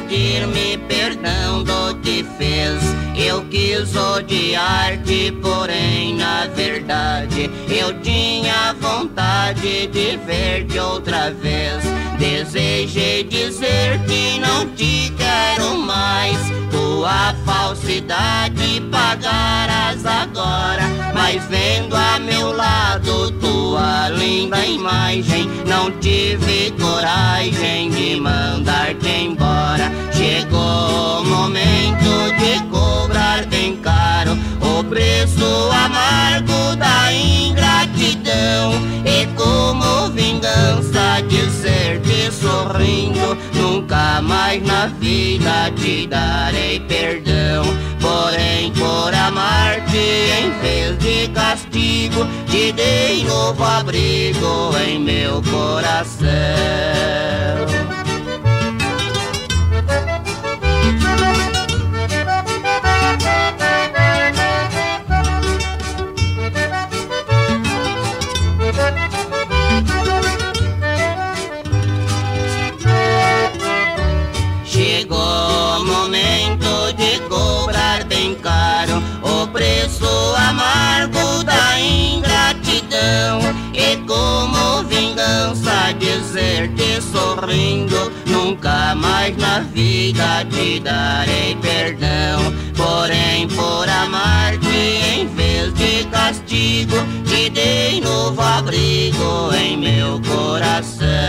pedir-me perdão do que fez. Eu quis odiar-te, porém na verdade eu tinha vontade de ver-te outra vez. Desejei dizer que não te quero mais, tua falsidade pagarás agora. Mas vendo a meu lado tua linda imagem, não tive coragem de mandar-te embora. Chegou o momento de cobrar bem caro o preço amargo da ingratidão, e como vingança dizer-te sorrindo, nunca mais na vida te darei perdão. Porém, por amar-te em vez de castigo, te dei novo abrigo em meu coração. Chegou o momento de cobrar bem caro o preço amargo da ingratidão, e como vingança dizer-te sorrindo, nunca mais na vida te darei perdão. Porém, por amar-te em vez de castigo, te dei novo abrigo em meu coração.